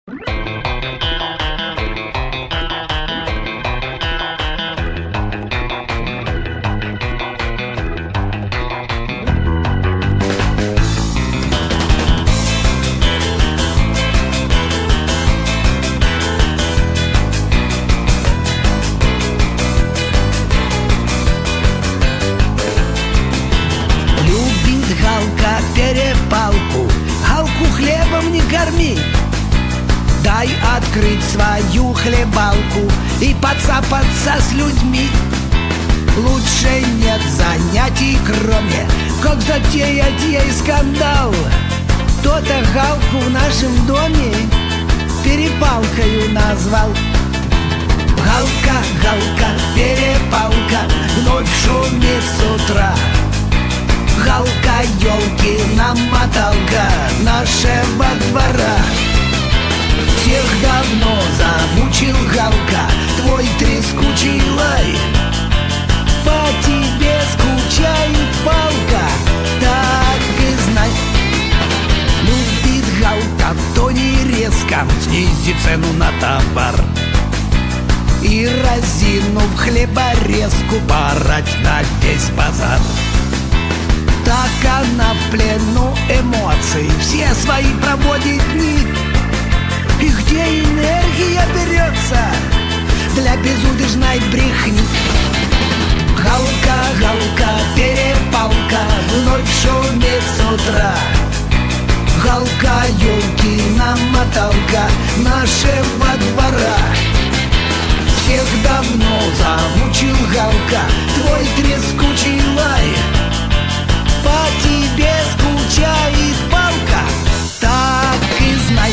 Перепалку, Галку хлебом не корми. Дай открыть свою хлебалку и подцапаться с людьми. Лучше нет занятий, кроме как затеять ей скандал. Кто-то Галку в нашем доме перепалкою назвал. Галка, Галка, перепалка вновь шумит с утра. Галка, елкина моталка нашего двора. Всех давно замучил, Галка, твой трескучий лай. По тебе скучает палка, так и знай. Любит Галка в тоне резком снизить цену на товар и, разинув хлеборезку, порать на весь базар. Так она в плену эмоций все свои проводит дни. И где энергия берется для безудержной брехни? Галка, Галка, перепалка вновь шумит с утра. Галка, елкина моталка нашего двора. Всех давно замучил, Галка, твой трескучий лай. По тебе скучает палка, так и знай.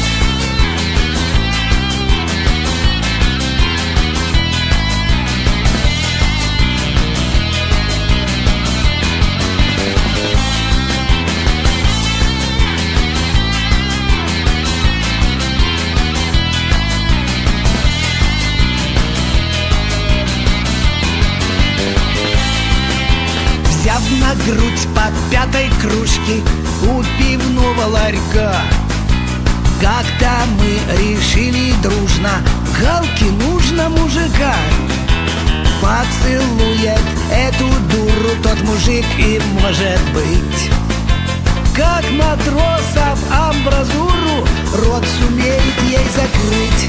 Взяв на грудь по пятой кружке у пивного ларька, как-то мы решили дружно: Галке нужно мужика. Поцелует эту дуру тот мужик, и может быть, как матросов амбразуру, рот сумеет ей закрыть.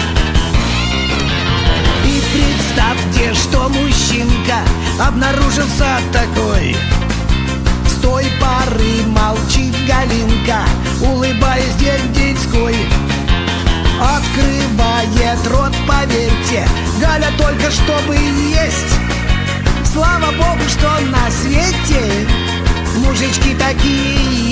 И представьте, что мужчинка обнаружился такой. С той поры молчит Галинка, улыбаясь день-деньской. Открывает рот, поверьте, Галя только чтобы есть. Слава Богу, что на свете мужички такие